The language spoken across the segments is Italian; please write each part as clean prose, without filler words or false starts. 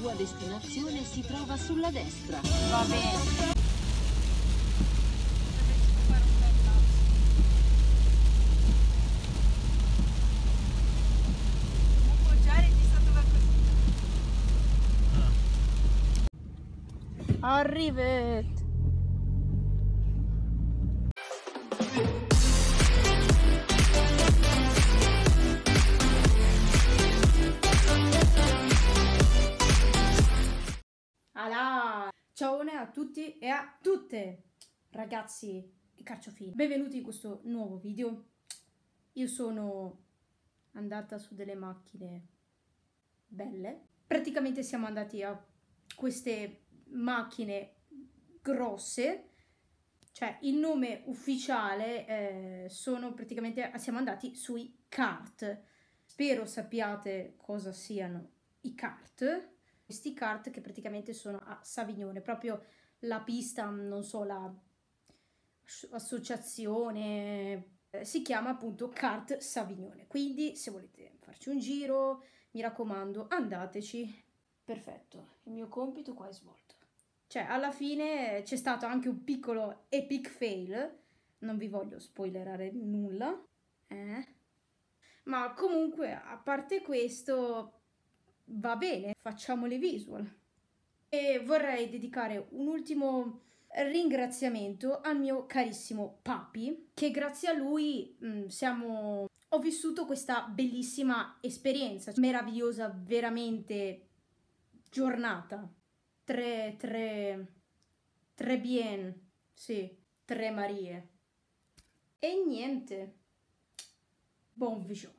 tua destinazione si trova sulla destra. Va bene. Arrivet! Alà! Ciao a tutti e a tutte, ragazzi e carciofini. Benvenuti in questo nuovo video. Io sono andata su delle macchine belle. Praticamente siamo andati a queste macchine grosse, cioè il nome ufficiale siamo andati sui kart. Spero sappiate cosa siano i kart. Questi kart che praticamente sono a Savignone, proprio la pista, non so, la associazione si chiama appunto Kart Savignone. Quindi se volete farci un giro, mi raccomando, andateci. Perfetto, il mio compito qua è svolto. Cioè, alla fine c'è stato anche un piccolo epic fail, non vi voglio spoilerare nulla, ma comunque, a parte questo, va bene, facciamo le visual. E vorrei dedicare un ultimo ringraziamento al mio carissimo papi, che grazie a lui ho vissuto questa bellissima esperienza, meravigliosa veramente giornata. Tre bien, sì, tre Marie. E niente, buon vision.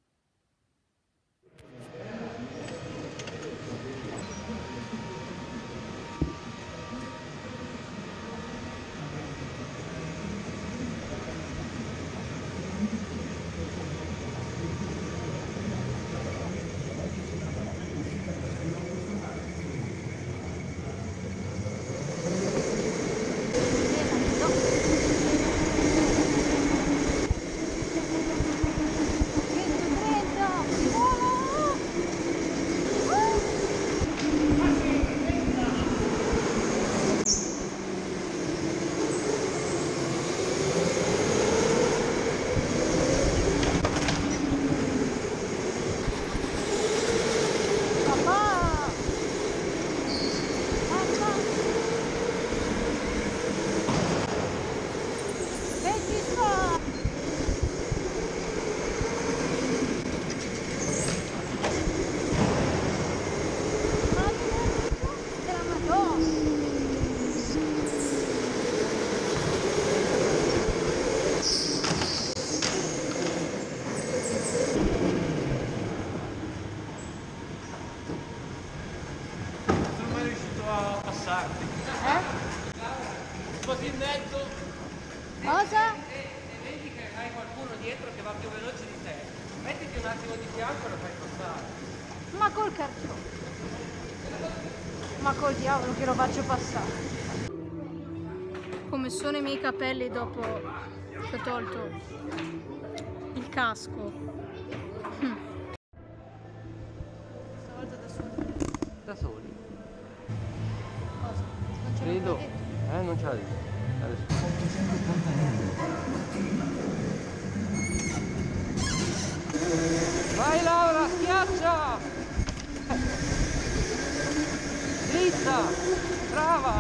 Così in mezzo. Cosa? E vedi che hai qualcuno dietro che va più veloce di te. Mettiti un attimo di fianco e lo fai passare. Ma col carciofo. Ma col diavolo che lo faccio passare. Come sono i miei capelli dopo che ho tolto il casco. Stavolta da soli. Da soli. Cosa? Non ce l'ho Credo. detto. Non ce l'ha detto. Adesso. Vai Laura, schiaccia! Dritta! Brava!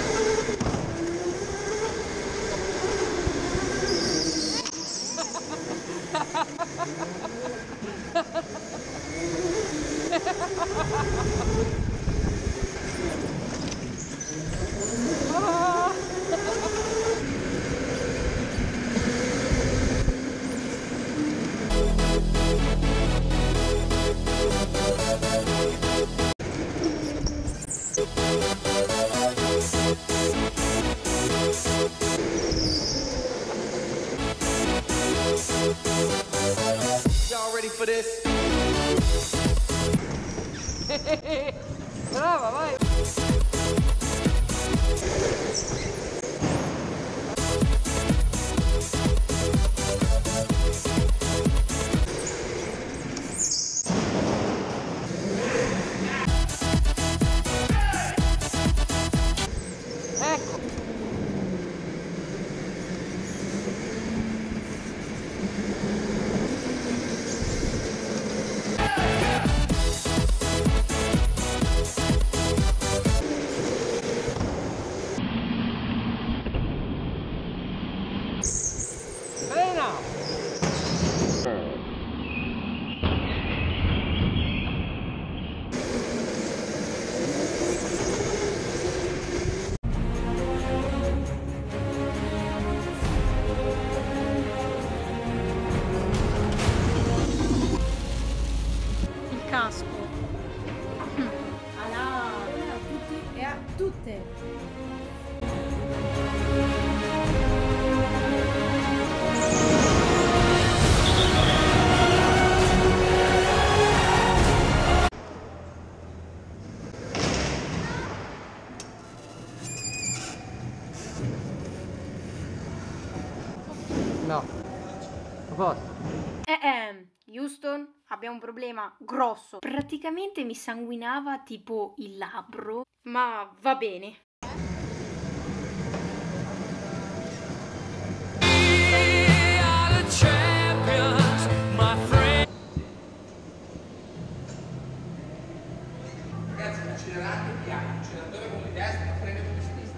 Y'all ready for this? Brava, vai! No. A posto. Houston, abbiamo un problema grosso. Praticamente mi sanguinava tipo il labbro, ma va bene. Ragazzi, accelerate piano, acceleratore con il destro, freno con il sinistro.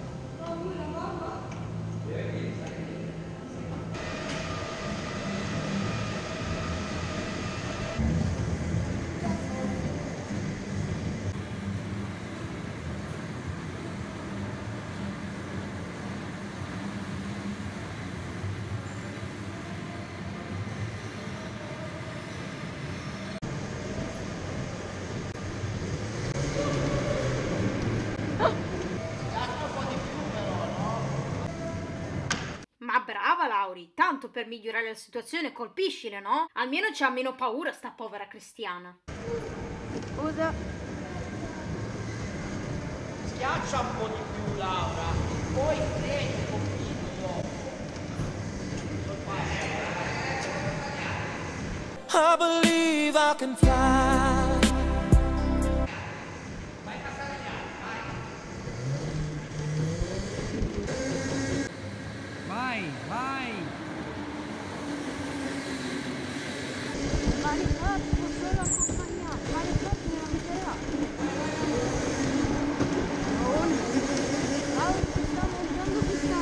Ma brava Lauri, tanto per migliorare la situazione colpiscile, no? Almeno c'ha meno paura sta povera Cristiana. Scusa. Schiaccia un po' di più, Laura, e poi freni un pochino. I believe I can fly. Vai, vai! Posso solo accompagnare, Mario me la metterà. Lauri si sta montando questa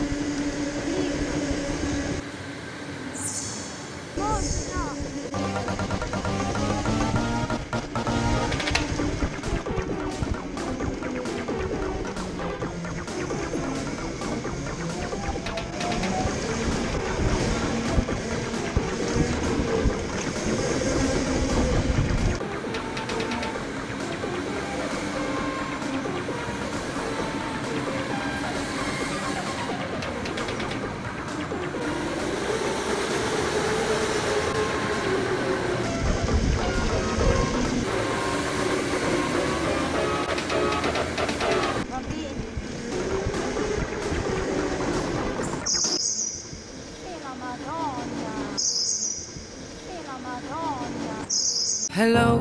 Hello,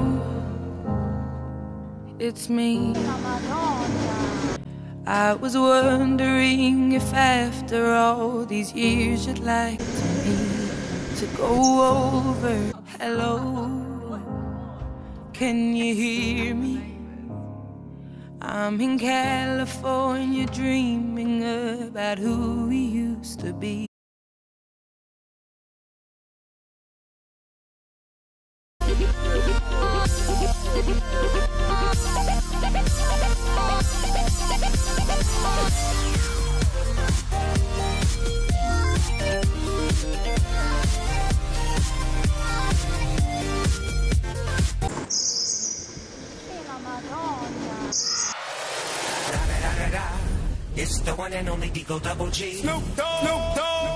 it's me. I was wondering if after all these years you'd like me to go over. Hello, can you hear me? I'm in California dreaming about who we used to be. It's the one and only Digo Double G. Snoop Dogg.